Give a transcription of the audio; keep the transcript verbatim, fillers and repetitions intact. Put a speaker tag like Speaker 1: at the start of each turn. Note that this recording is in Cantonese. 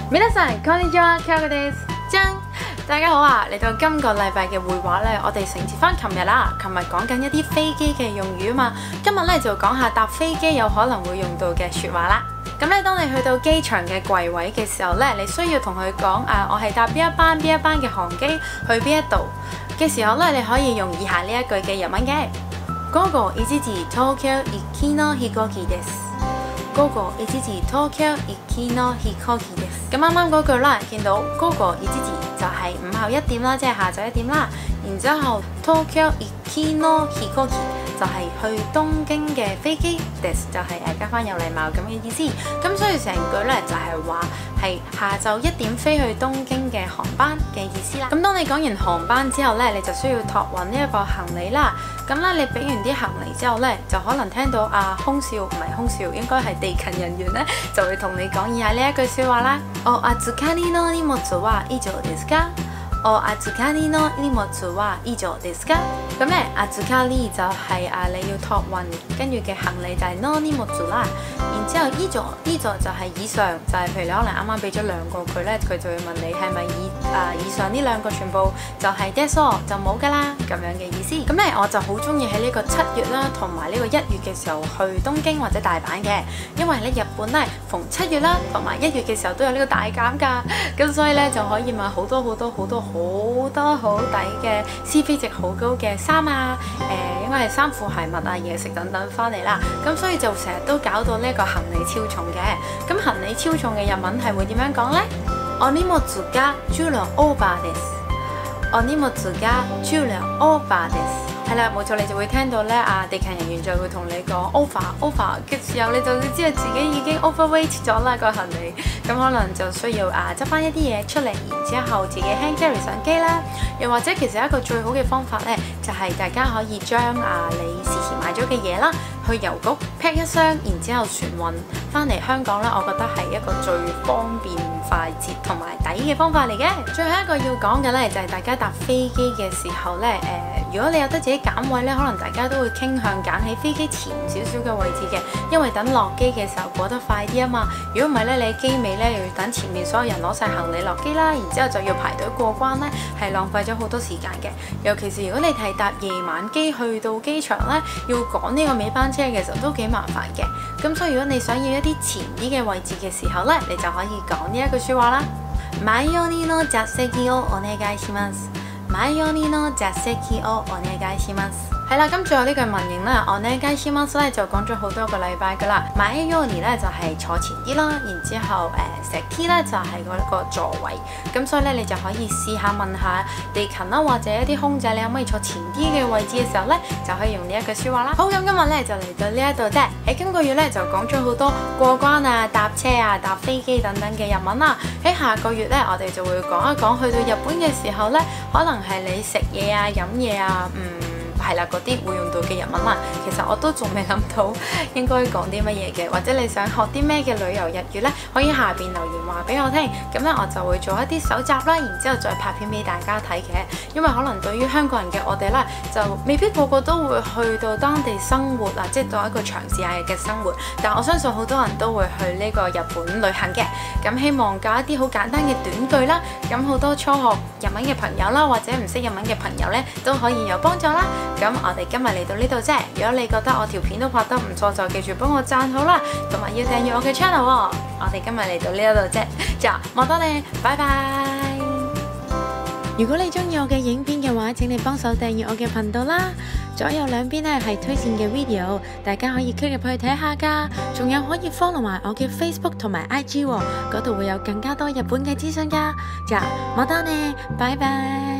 Speaker 1: 皆さんこんにちは，Kyokoです。張，大家好啊！嚟到今個禮拜嘅會話呢，我哋承接翻琴日啦。琴日講緊一啲飛機嘅用語啊嘛，今日呢就講下搭飛機有可能會用到嘅説話啦。咁咧，當你去到機場嘅櫃位嘅時候呢，你需要同佢講啊，我係搭邊一班邊一班嘅航機去邊一度嘅時候呢，你可以用以下呢一句嘅日文嘅。午後一時東京行きの飛行機です。午後一時東京行きの飛行機です。咁啱啱嗰句啦，見到午後一時就係午後一點啦，即係下晝一點啦。然之後東京行きの飛行機就係去東京嘅飛機 ，des 就係誒加翻有禮貌咁嘅意思。咁所以成句咧就係話係下晝一點飛去東京嘅航班嘅意思啦。咁當你講完航班之後咧，你就需要託運呢一個行李啦。咁咧你俾完啲行李之後咧，就可能聽到啊空少唔係空少，應該係地勤人員咧就會同你講以下呢一句説話啦。お預かりの荷物は以上ですか？お預かりの荷物は以上ですか？咁咧，預かり就係啊你要託運，跟住嘅行李就係の荷物啦。然之後以上以上就係以上，就係、是、譬如你可能啱啱俾咗兩個佢咧，佢就會問你係咪以啊以上呢兩個全部就係 です就冇㗎啦咁樣嘅意思。咁咧我就好中意喺呢個七月啦，同埋呢個一月嘅時候去東京或者大阪嘅，因為咧日本咧逢七月啦同埋一月嘅時候都有呢個大減價，咁所以咧就可以買好多好多好多好多好抵嘅 C P 值好高嘅衫啊，誒、呃、應該係衫褲鞋襪啊、嘢食等等翻嚟啦，咁所以就成日都搞到呢個行李超重嘅。咁行李超重嘅日文係會點樣講呢？お荷物が重量オーバーです。お荷物が重量オーバーです。係啦，冇錯，你就會聽到咧啊，地勤人員就會同你講 over over 嘅時候，你就會知道自己已經 overweight 咗啦個行李，咁可能就需要啊執翻一啲嘢出嚟，然之後自己 hand carry 上機啦。又或者其實一個最好嘅方法咧，就係、是、大家可以將啊你事前買咗嘅嘢啦，去郵局 pack 一箱，然之後船運翻嚟香港咧，我覺得係一個最方便、快捷同埋抵嘅方法嚟嘅。最後一個要講嘅咧，就係、是、大家搭飛機嘅時候咧，誒、呃，如果你有得自己揀位咧，可能大家都會傾向揀喺飛機前少少嘅位置嘅，因為等落機嘅時候過得快啲啊嘛。如果唔係咧，你喺機尾咧又要等前面所有人攞晒行李落機啦，然之後就要排隊過關咧，係浪費咗好多時間嘅。尤其是如果你係搭夜晚機去到機場咧，要趕呢個尾班車嘅時候都幾麻煩嘅。咁所以如果你想要一啲前啲嘅位置嘅時候咧，你就可以講呢一句説話啦。前寄りの座席をお願いします。前寄りの座席をお願いします。係啦，咁最後呢句文型咧，お願いします咧就講咗好多個禮拜噶啦。前寄り咧就係坐前啲啦，然之後誒席咧就係嗰個座位。咁所以咧你就可以試下問下地勤啦，或者一啲空姐，你可唔可以坐前啲嘅位置嘅時候咧，就可以用呢一句説話啦。好，咁今日咧就嚟到呢一度啫。喺今個月咧就講咗好多過關啊、搭車啊、搭飛機等等嘅日文啦。喺下個月咧，我哋就會講一講去到日本嘅時候咧，可能係你食嘢啊、飲嘢啊，嗯。係啦，嗰啲會用到嘅日文啦，其實我都仲未諗到應該講啲乜嘢嘅，或者你想學啲咩嘅旅遊日語呢？可以下邊留言話俾我聽，咁咧我就會做一啲搜集啦，然之後再拍片俾大家睇嘅。因為可能對於香港人嘅我哋咧，就未必個個都會去到當地生活啊，即係當一個長時間嘅生活。但我相信好多人都會去呢個日本旅行嘅，咁希望教一啲好簡單嘅短句啦，咁好多初學日文嘅朋友啦，或者唔識日文嘅朋友呢，都可以有幫助啦。咁我哋今日嚟到呢度啫，如果你覺得我條片都拍得唔錯，就記住幫我讚好啦，同埋要訂閱我嘅 channel 喎。我哋今日嚟到呢一度啫，就冇多你，拜拜。如果你中意我嘅影片嘅話，請你幫手訂閱我嘅頻道啦。左右兩邊咧係推薦嘅 video， 大家可以 click 入去睇下㗎。仲有可以 follow 埋我嘅 Facebook 同埋 I G 喎，嗰度會有更加多日本嘅資訊㗎。就冇多你，拜拜。